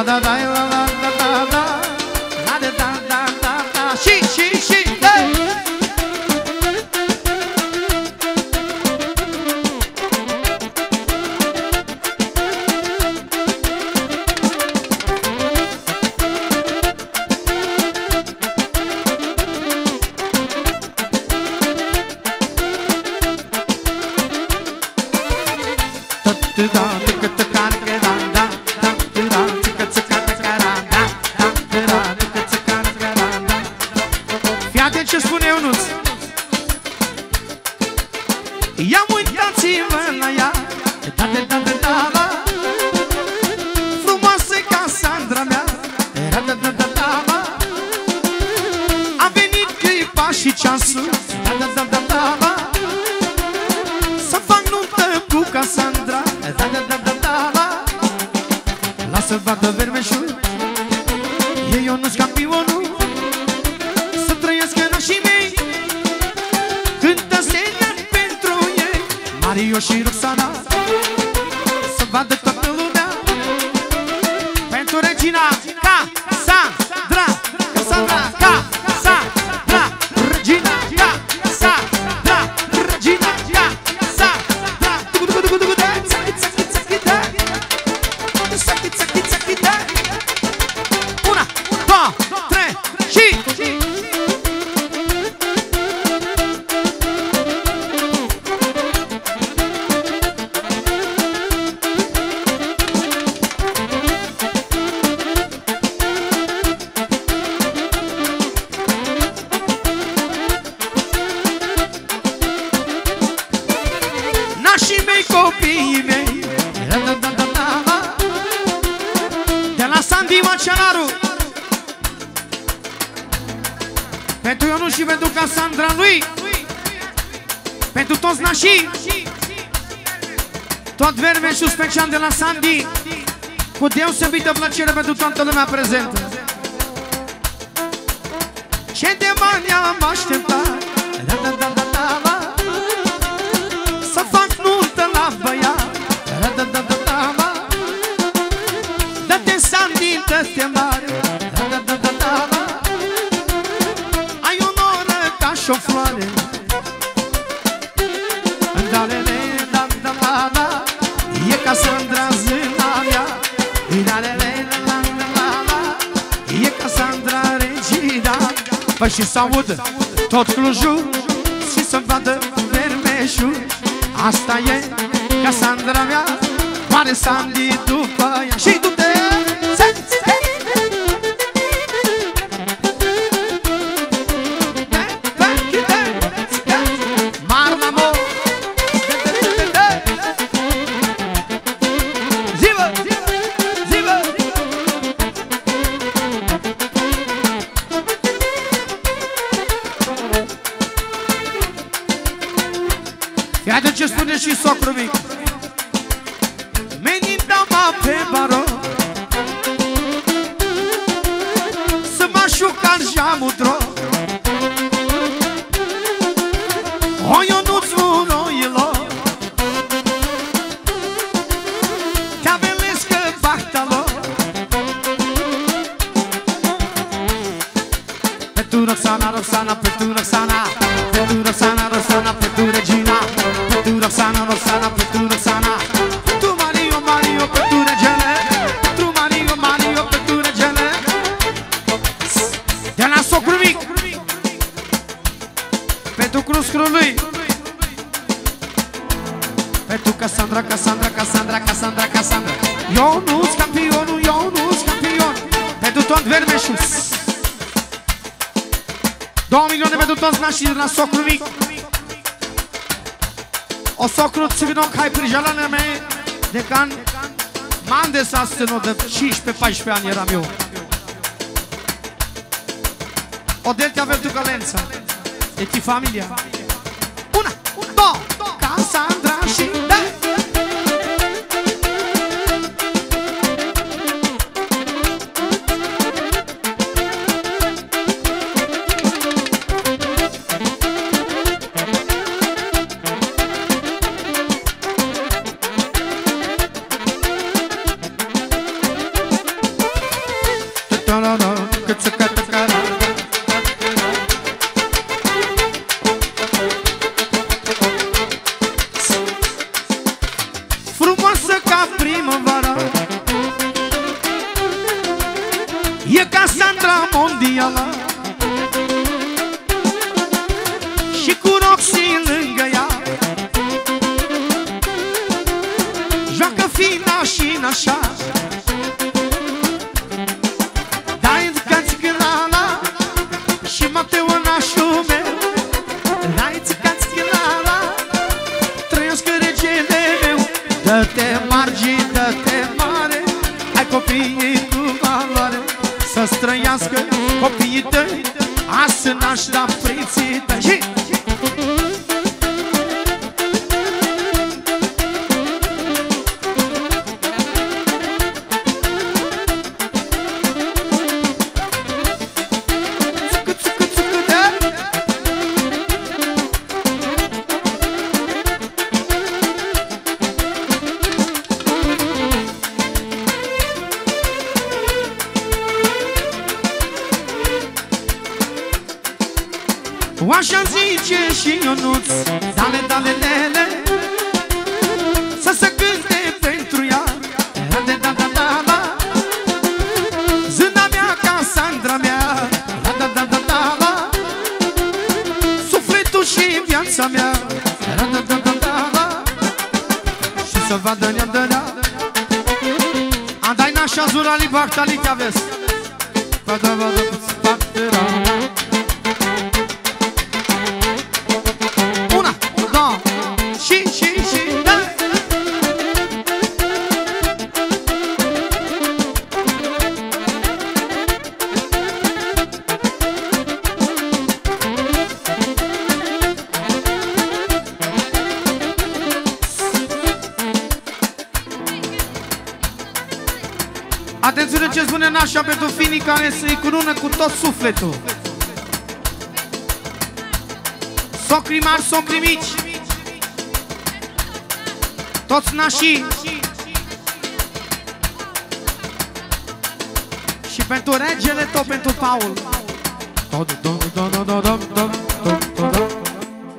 da, da, da, da, da, da, da, da, da, da, da, da, și, hey! Fii atent ce spune Ionuț. Ia uitați-vă la ea, da, da, da, da, da, frumoasă ca Sandra mea, da, da, da, da, da, a venit clipa și ceasul, da, da, da, da, da, să fac nuntă cu Cassandra, da, da, da, da, da, lasă-l vadă vermeșul, e Ionuț campionul, să trăiască nașii mei, cântă Selea pentru ei, Mario și Roxana, să vadă toată lumea, pentru regina Cassandra, Cassandra, Cassandra, regina Cassandra, regina Cassandra, una, două, trei și... Nașii mei, copiii mei, da, da, da, da, da, de la Sandy Maceanaru, pentru Ionuț și pentru Cassandra lui, pentru toți nașii, tot vermeșul special de la Sandy, cu deosebită plăcere pentru toată lumea prezentă. Ce de bani am așteptat, da, da, da, da, da, da, să fac nuntă la băiat, da, da, da, da, da, da, dă-te Sandy, dă-te mare, da, da, da, da, da, da, ai onoră ca și o floare, da, da, da, da, da, da, e Cassandra zâna mea, da, da, da, da, da, da, e Cassandra regina, păi și s-audă tot Clujul și să vadă vermeșul, asta e Cassandra mea, mare Sandy după ea. Și du-te! Iată ce spune și socrul mic. Menindama pe baro, să mă șucan jamudro, o Ionuț unoilo, te-a velescă bahtalo, pe tu Roxana, Roxana, pe tu Roxana, pe tu Roxana, Roxana, pe tu regina, pe tu Roxana, Roxana, pe tu Roxana, pe tu Mario, Mario, pe tu regele, pe tu Mario, Mario, pe tu regele, de la socrul mic, pentru cruscrul lui, pentru Cassandra, Cassandra, Cassandra, Cassandra, Cassandra, Ionuț campionul, Ionuț campion, pentru tot vermeșul. 2 milioane pentru toți nașii de la socrul mic. O socru țigno cai prijalane mei de can mande s-a stănut de 15-14 ani eram eu. O delte avem tu calența. E ti familia. Una, două, Cassandra și da! Frumoasă ca primăvara, e Cassandra mondială, și cu Roxy lângă ea joacă fina și nașa. Dai țicați la și Mateo nașul meu, dai țicați la trăiesc regele meu. Dă-te margi, dă-te mare, ai copiii cu valoare, să-ți trăiască copiii tăi, azi să naști la prinții tăi. Așa zice și Ionuț, dale, dale, lele, să se cânte pentru ea, da, da, da, da, da. Zâna mea, Cassandra mea, da, da, da, da, da, da. Sufletul și viața mea, da, da, da, da, da, da. Și să vadă nea, da, da. Andai nașa zura li bahtali te aveți. Vadă, vadă, spatera. Atențiune ce spune nașa pentru finii care să-i curună cu tot sufletul. Socrii mari, socrii mici, toți nașii. Și pentru regele tot, pentru Paul.